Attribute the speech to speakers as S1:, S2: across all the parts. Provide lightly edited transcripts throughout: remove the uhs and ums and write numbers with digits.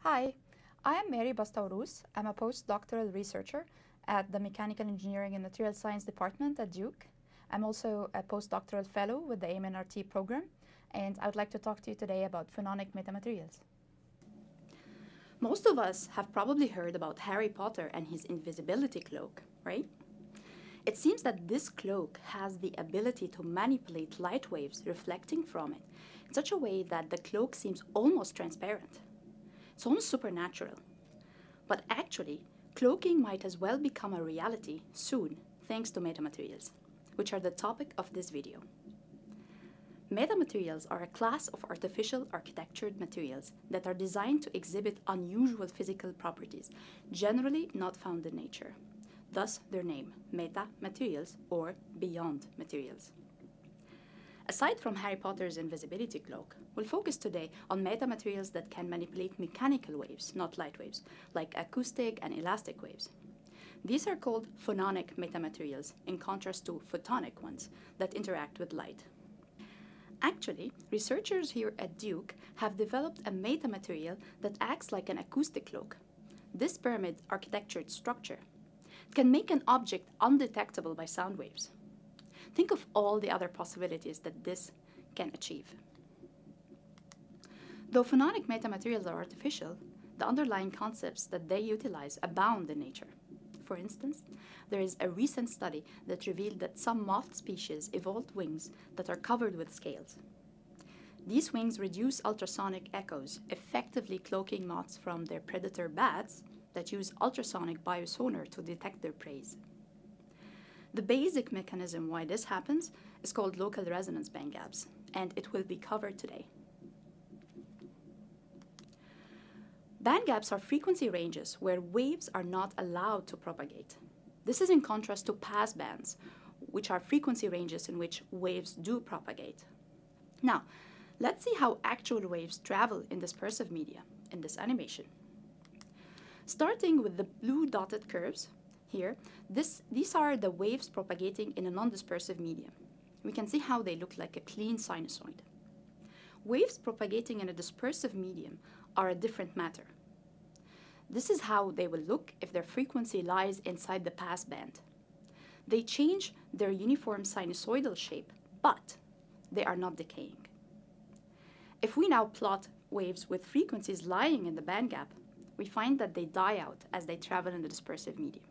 S1: Hi, I am Mary Bastawrous. I'm a postdoctoral researcher at the Mechanical Engineering and Materials Science Department at Duke. I'm also a postdoctoral fellow with the AMNRT program, and I would like to talk to you today about phononic metamaterials. Most of us have probably heard about Harry Potter and his invisibility cloak, right? It seems that this cloak has the ability to manipulate light waves reflecting from it in such a way that the cloak seems almost transparent. It's almost supernatural. But actually, cloaking might as well become a reality soon thanks to metamaterials, which are the topic of this video. Metamaterials are a class of artificial architectured materials that are designed to exhibit unusual physical properties, generally not found in nature. Thus their name, metamaterials or beyond materials. Aside from Harry Potter's invisibility cloak, we'll focus today on metamaterials that can manipulate mechanical waves, not light waves, like acoustic and elastic waves. These are called phononic metamaterials, in contrast to photonic ones that interact with light. Actually, researchers here at Duke have developed a metamaterial that acts like an acoustic cloak. This pyramid architectured structure can make an object undetectable by sound waves. Think of all the other possibilities that this can achieve. Though phononic metamaterials are artificial, the underlying concepts that they utilize abound in nature. For instance, there is a recent study that revealed that some moth species evolved wings that are covered with scales. These wings reduce ultrasonic echoes, effectively cloaking moths from their predator bats that use ultrasonic biosonar to detect their prey. The basic mechanism why this happens is called local resonance band gaps, and it will be covered today. Band gaps are frequency ranges where waves are not allowed to propagate. This is in contrast to pass bands, which are frequency ranges in which waves do propagate. Now, let's see how actual waves travel in dispersive media in this animation. Starting with the blue dotted curves, here, these are the waves propagating in a non-dispersive medium. We can see how they look like a clean sinusoid. Waves propagating in a dispersive medium are a different matter. This is how they will look if their frequency lies inside the pass band. They change their uniform sinusoidal shape, but they are not decaying. If we now plot waves with frequencies lying in the band gap, we find that they die out as they travel in the dispersive medium.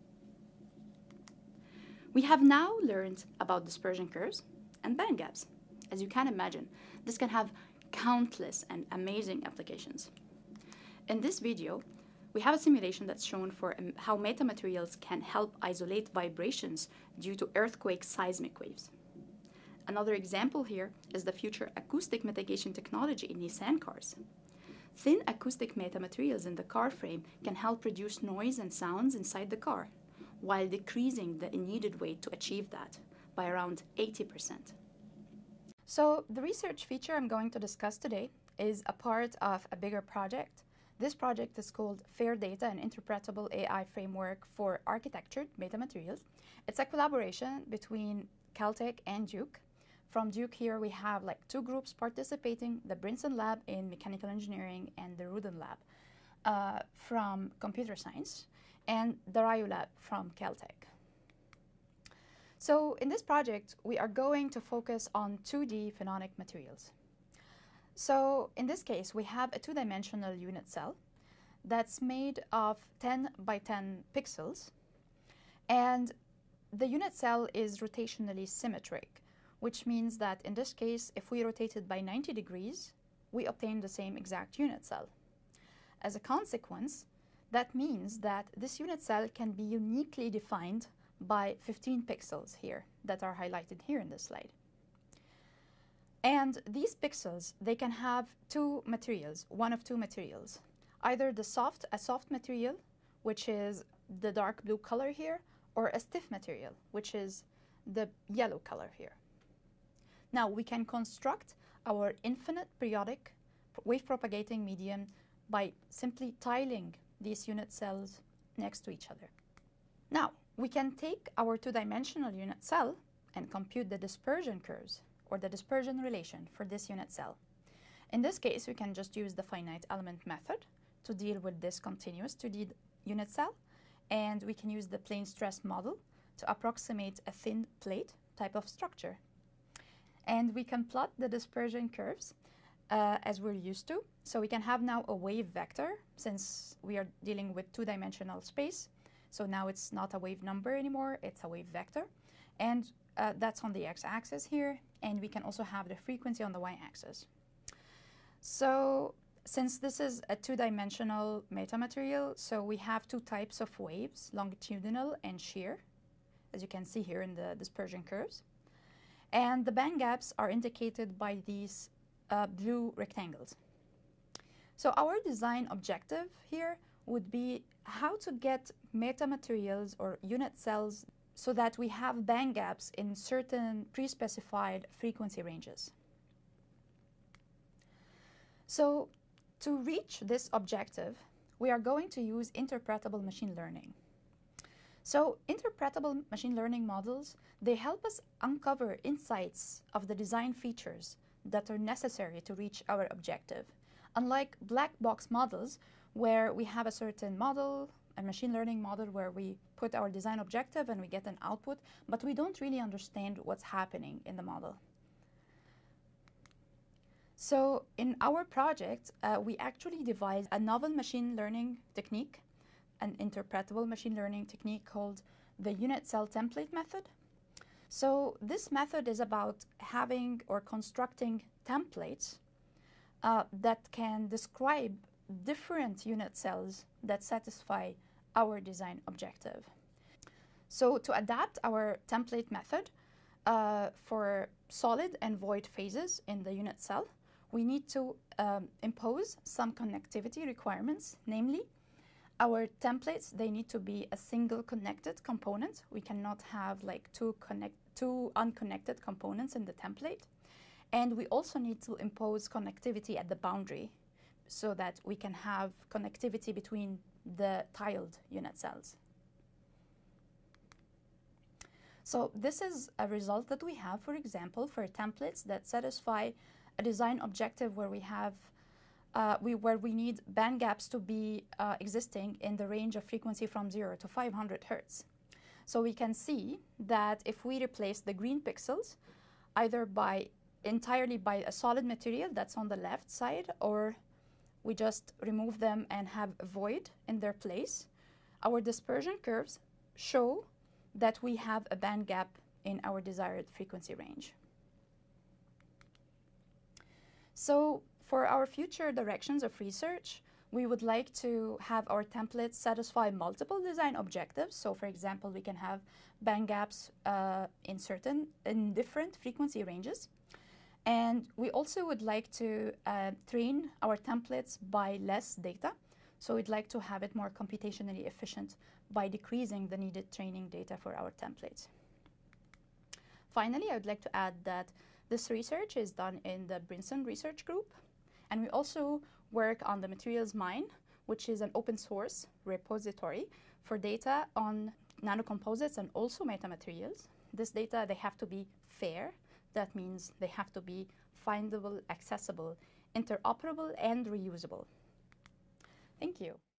S1: We have now learned about dispersion curves and band gaps. As you can imagine, this can have countless and amazing applications. In this video, we have a simulation that's shown for how metamaterials can help isolate vibrations due to earthquake seismic waves. Another example here is the future acoustic mitigation technology in Nissan cars. Thin acoustic metamaterials in the car frame can help reduce noise and sounds inside the car, while decreasing the needed weight to achieve that by around 80%. So the research feature I'm going to discuss today is a part of a bigger project. This project is called Fair Data and Interpretable AI Framework for Architectured Metamaterials. It's a collaboration between Caltech and Duke. From Duke here we have like two groups participating, the Brinson lab in mechanical engineering and the Rudin lab from computer science, and the Ryu lab from Caltech. So in this project, we are going to focus on 2D phononic materials. So in this case, we have a two-dimensional unit cell that's made of 10 by 10 pixels. And the unit cell is rotationally symmetric, which means that in this case, if we rotate it by 90 degrees, we obtain the same exact unit cell. As a consequence, that means that this unit cell can be uniquely defined by 15 pixels here that are highlighted here in this slide. And these pixels, they can have two materials, one of two materials. Either a soft material, which is the dark blue color here, or a stiff material, which is the yellow color here. Now we can construct our infinite periodic wave propagating medium by simply tiling these unit cells next to each other. Now, we can take our two-dimensional unit cell and compute the dispersion curves, or the dispersion relation for this unit cell. In this case, we can just use the finite element method to deal with this continuous 2D unit cell, and we can use the plane stress model to approximate a thin plate type of structure. And we can plot the dispersion curves as we're used to. So we can have now a wave vector, since we are dealing with two-dimensional space. So now it's not a wave number anymore, it's a wave vector. And that's on the x-axis here, and we can also have the frequency on the y-axis. So since this is a two-dimensional metamaterial, so we have two types of waves, longitudinal and shear, as you can see here in the dispersion curves. And the band gaps are indicated by these blue rectangles. So our design objective here would be how to get metamaterials or unit cells so that we have band gaps in certain pre-specified frequency ranges. So to reach this objective, we are going to use interpretable machine learning. So interpretable machine learning models, they help us uncover insights of the design features that are necessary to reach our objective. Unlike black box models, where we have a certain model, a machine learning model where we put our design objective and we get an output, but we don't really understand what's happening in the model. So in our project, we actually devised a novel machine learning technique, an interpretable machine learning technique called the unit cell template method. So this method is about having or constructing templates that can describe different unit cells that satisfy our design objective. So to adapt our template method for solid and void phases in the unit cell, we need to impose some connectivity requirements. Namely, our templates, they need to be a single connected component. We cannot have like two unconnected components in the template. And we also need to impose connectivity at the boundary so that we can have connectivity between the tiled unit cells. So this is a result that we have, for example, for templates that satisfy a design objective where we have where we need band gaps to be existing in the range of frequency from 0 to 500 Hertz. So we can see that if we replace the green pixels either entirely by a solid material that's on the left side, or we just remove them and have a void in their place, our dispersion curves show that we have a band gap in our desired frequency range. So for our future directions of research, we would like to have our templates satisfy multiple design objectives. So for example, we can have band gaps in different frequency ranges. And we also would like to train our templates by less data. So we'd like to have it more computationally efficient by decreasing the needed training data for our templates. Finally, I would like to add that this research is done in the Brinson research group. And we also work on the Materials Mine, which is an open source repository for data on nanocomposites and also metamaterials. This data, they have to be fair. That means they have to be findable, accessible, interoperable, and reusable. Thank you.